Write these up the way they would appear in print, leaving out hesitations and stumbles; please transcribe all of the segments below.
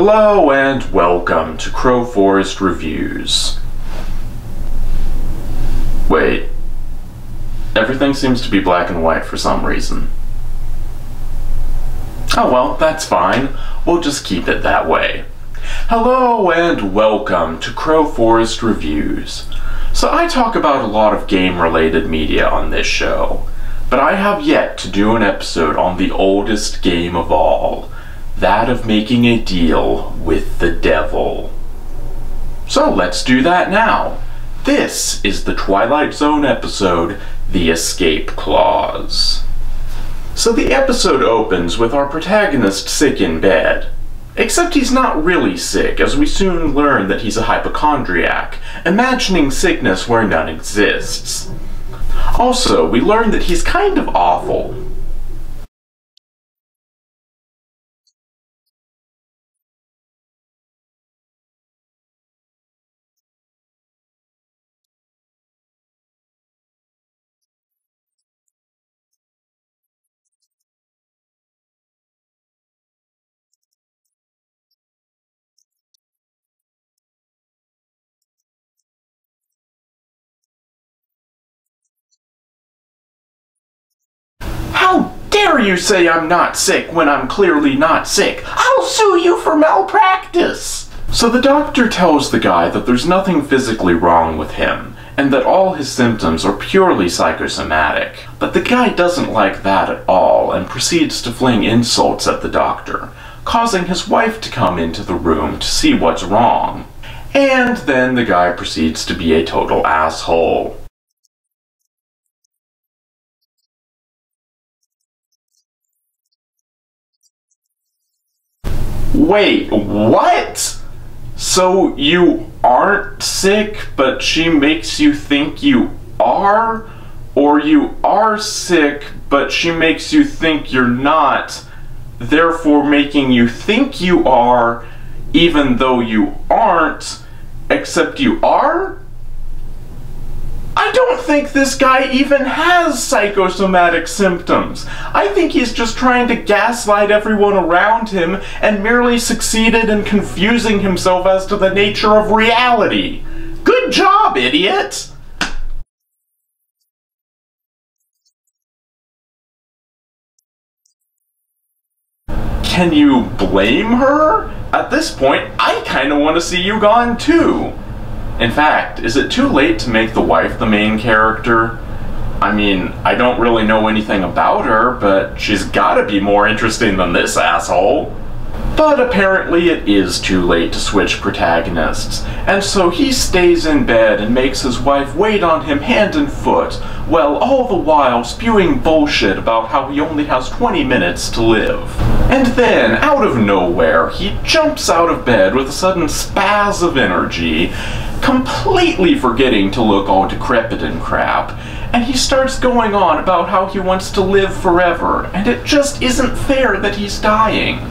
Hello and welcome to Crowforest Reviews. Wait, everything seems to be black and white for some reason. Oh well, that's fine. We'll just keep it that way. Hello and welcome to Crowforest Reviews. So I talk about a lot of game-related media on this show, but I have yet to do an episode on the oldest game of all, that of making a deal with the devil. So let's do that now. This is the Twilight Zone episode, The Escape Clause. So the episode opens with our protagonist sick in bed. Except he's not really sick, as we soon learn that he's a hypochondriac, imagining sickness where none exists. Also, we learn that he's kind of awful. How dare you say I'm not sick when I'm clearly not sick? I'll sue you for malpractice! So the doctor tells the guy that there's nothing physically wrong with him, and that all his symptoms are purely psychosomatic. But the guy doesn't like that at all, and proceeds to fling insults at the doctor, causing his wife to come into the room to see what's wrong. And then the guy proceeds to be a total asshole. Wait, what? So you aren't sick, but she makes you think you are? Or you are sick, but she makes you think you're not, therefore making you think you are, even though you aren't, except you are? I don't think this guy even has psychosomatic symptoms. I think he's just trying to gaslight everyone around him and merely succeeded in confusing himself as to the nature of reality. Good job, idiot! Can you blame her? At this point, I kinda want to see you gone too. In fact, is it too late to make the wife the main character? I mean, I don't really know anything about her, but she's gotta be more interesting than this asshole. But apparently it is too late to switch protagonists, and so he stays in bed and makes his wife wait on him hand and foot, while all the while spewing bullshit about how he only has 20 minutes to live. And then, out of nowhere, he jumps out of bed with a sudden spaz of energy, completely forgetting to look all decrepit and crap, and he starts going on about how he wants to live forever, and it just isn't fair that he's dying.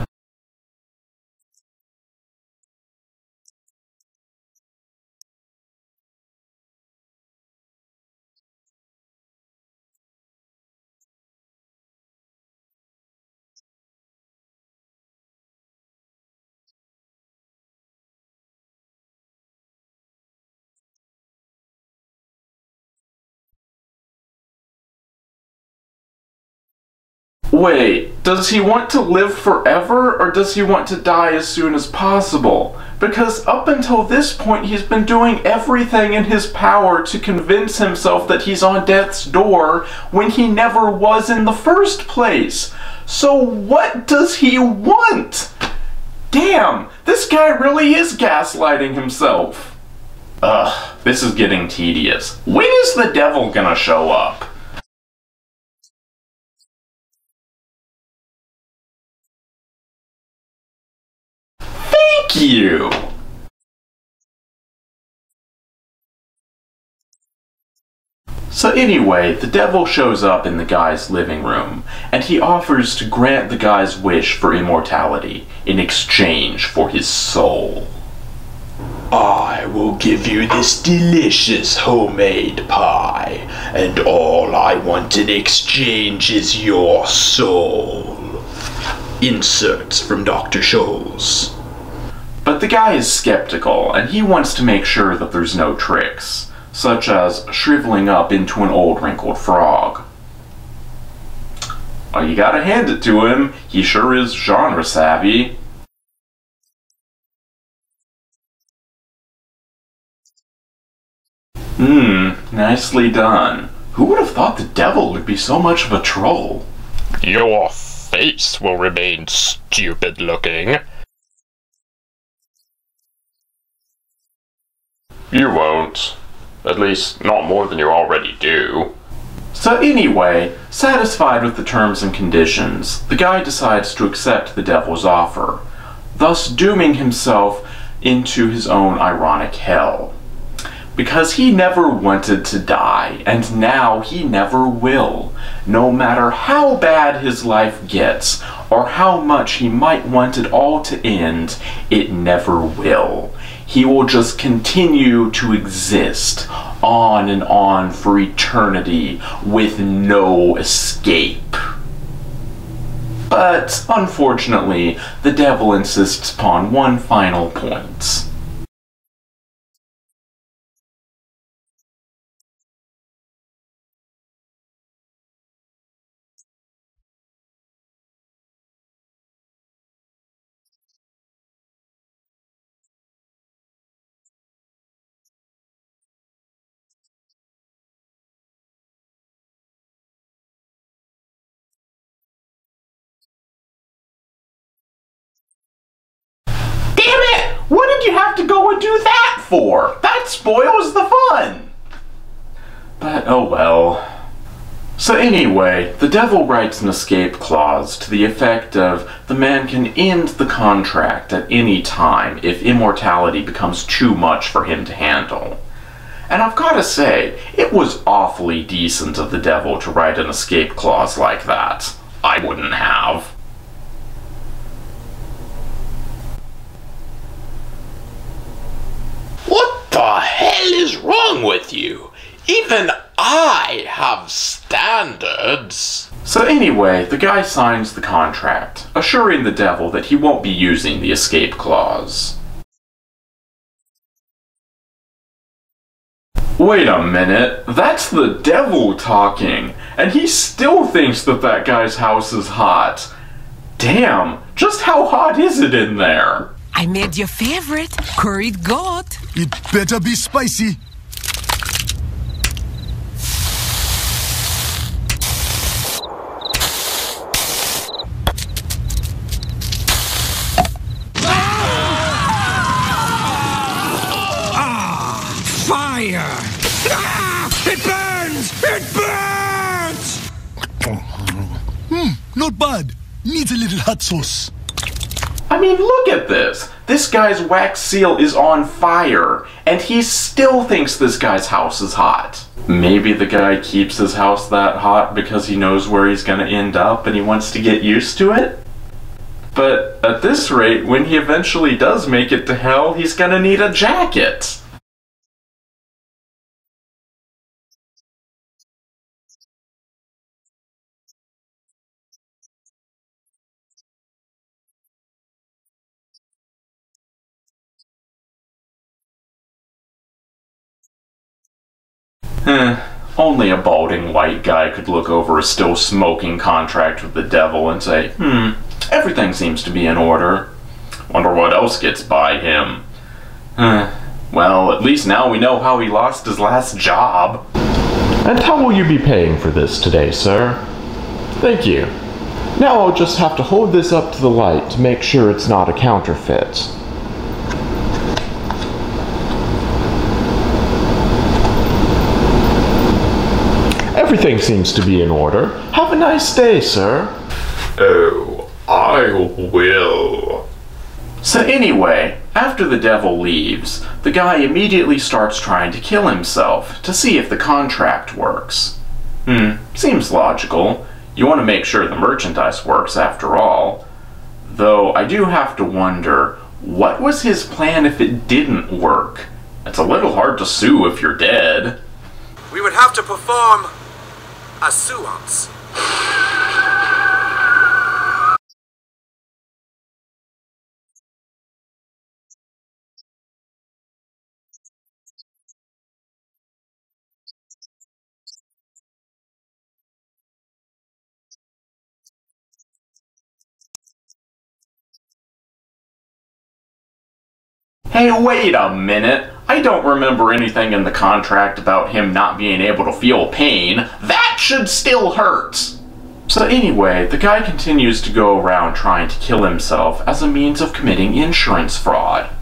Wait, does he want to live forever, or does he want to die as soon as possible? Because up until this point he's been doing everything in his power to convince himself that he's on death's door when he never was in the first place. So what does he want? Damn, this guy really is gaslighting himself. Ugh, this is getting tedious. When is the devil gonna show up? Thank you! So anyway, the devil shows up in the guy's living room, and he offers to grant the guy's wish for immortality in exchange for his soul. I will give you this delicious homemade pie, and all I want in exchange is your soul. Inserts from Dr. Scholl's. But the guy is skeptical, and he wants to make sure that there's no tricks, such as shriveling up into an old wrinkled frog. Well, you gotta hand it to him, he sure is genre savvy. Nicely done. Who would have thought the devil would be so much of a troll? Your face will remain stupid looking. You won't. At least, not more than you already do. So anyway, satisfied with the terms and conditions, the guy decides to accept the devil's offer, thus dooming himself into his own ironic hell. Because he never wanted to die, and now he never will. No matter how bad his life gets, or how much he might want it all to end, it never will. He will just continue to exist on and on for eternity with no escape. But, unfortunately, the devil insists upon one final point. What did you have to go and do that for? That spoils the fun! But oh well. So anyway, the devil writes an escape clause to the effect of the man can end the contract at any time if immortality becomes too much for him to handle. And I've got to say, it was awfully decent of the devil to write an escape clause like that. I wouldn't have. What the hell is wrong with you? Even I have standards. So anyway, the guy signs the contract, assuring the devil that he won't be using the escape clause. Wait a minute, that's the devil talking, and he still thinks that that guy's house is hot. Damn, just how hot is it in there? I made your favorite, curried goat. It better be spicy. Fire! It burns! It burns! Not bad. Needs a little hot sauce. I mean, look at this! This guy's wax seal is on fire, and he still thinks this guy's house is hot. Maybe the guy keeps his house that hot because he knows where he's gonna end up and he wants to get used to it? But at this rate, when he eventually does make it to hell, he's gonna need a jacket. Only a balding white guy could look over a still smoking contract with the devil and say, everything seems to be in order. Wonder what else gets by him. Well, at least now we know how he lost his last job. And how will you be paying for this today, sir? Thank you. Now I'll just have to hold this up to the light to make sure it's not a counterfeit. Everything seems to be in order. Have a nice day, sir. Oh, I will. So anyway, after the devil leaves, the guy immediately starts trying to kill himself to see if the contract works. Seems logical. You want to make sure the merchandise works after all. Though I do have to wonder, what was his plan if it didn't work? It's a little hard to sue if you're dead. We would have to perform a seance. Hey, wait a minute. I don't remember anything in the contract about him not being able to feel pain. That should still hurt. So anyway, the guy continues to go around trying to kill himself as a means of committing insurance fraud.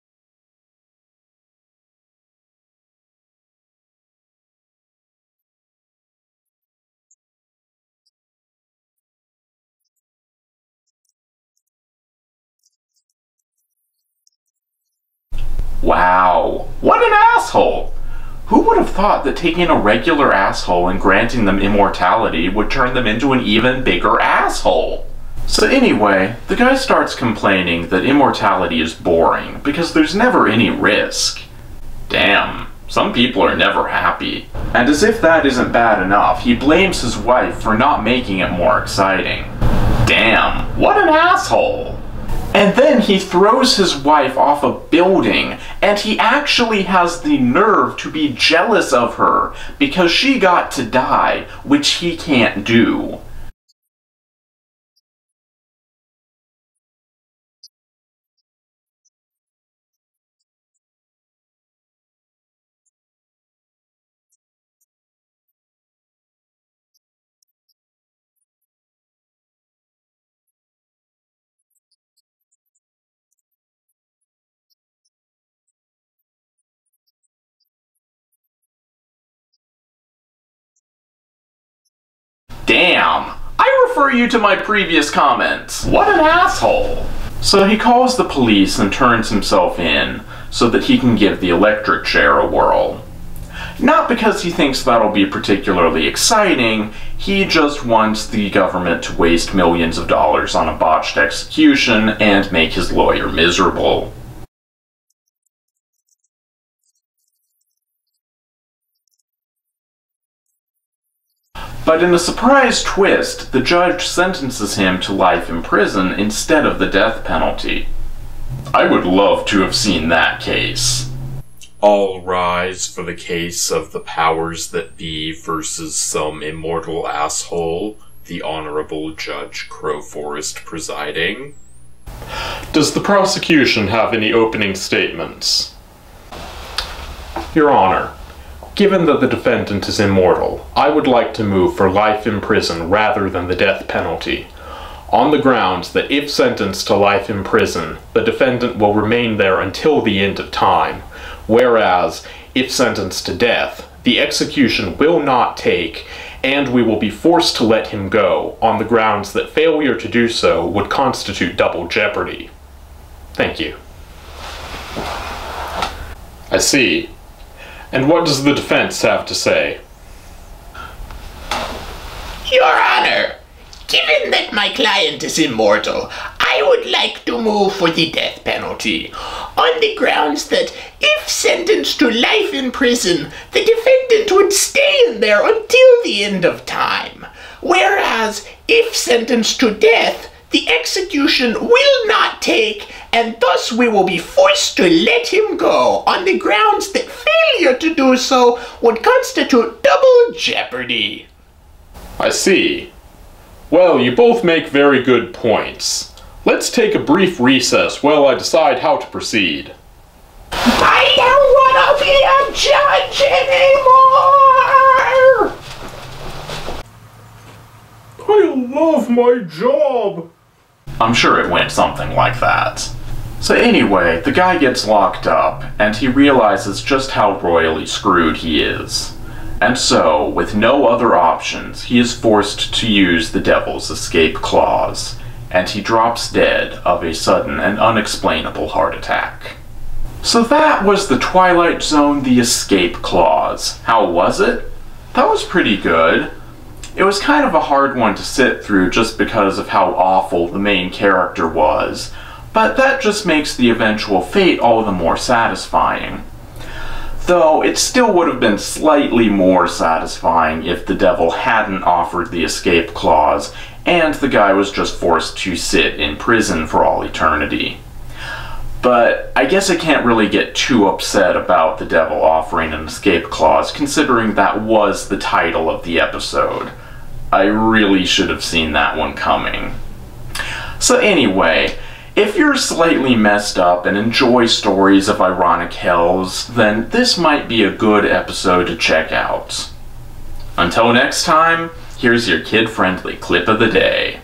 Wow, what an asshole! Who would have thought that taking a regular asshole and granting them immortality would turn them into an even bigger asshole? So anyway, the guy starts complaining that immortality is boring because there's never any risk. Damn, some people are never happy. And as if that isn't bad enough, he blames his wife for not making it more exciting. Damn, what an asshole! And then he throws his wife off a building, and he actually has the nerve to be jealous of her because she got to die, which he can't do. Damn, I refer you to my previous comments. What an asshole. So he calls the police and turns himself in so that he can give the electric chair a whirl. Not because he thinks that'll be particularly exciting, he just wants the government to waste millions of dollars on a botched execution and make his lawyer miserable. But in a surprise twist, the judge sentences him to life in prison instead of the death penalty. I would love to have seen that case. All rise for the case of the powers that be versus some immortal asshole, the Honorable Judge Crowforest presiding. Does the prosecution have any opening statements? Your Honor, given that the defendant is immortal, I would like to move for life in prison rather than the death penalty, on the grounds that if sentenced to life in prison, the defendant will remain there until the end of time, whereas, if sentenced to death, the execution will not take, and we will be forced to let him go, on the grounds that failure to do so would constitute double jeopardy. Thank you. I see. And what does the defense have to say? Your Honor, given that my client is immortal, I would like to move for the death penalty, on the grounds that if sentenced to life in prison, the defendant would stay in there until the end of time, whereas if sentenced to death, the execution will not take, and thus we will be forced to let him go on the grounds that failure to do so would constitute double jeopardy. I see. Well, you both make very good points. Let's take a brief recess while I decide how to proceed. I don't want to be a judge anymore! I love my job! I'm sure it went something like that. So anyway, the guy gets locked up, and he realizes just how royally screwed he is. And so, with no other options, he is forced to use the Devil's Escape Clause, and he drops dead of a sudden and unexplainable heart attack. So that was the Twilight Zone The Escape Clause. How was it? That was pretty good. It was kind of a hard one to sit through just because of how awful the main character was, but that just makes the eventual fate all the more satisfying. Though it still would have been slightly more satisfying if the devil hadn't offered the escape clause and the guy was just forced to sit in prison for all eternity. But I guess I can't really get too upset about the devil offering an escape clause, considering that was the title of the episode. I really should have seen that one coming. So anyway, If you're slightly messed up and enjoy stories of ironic hells, then this might be a good episode to check out. Until next time, here's your kid-friendly clip of the day.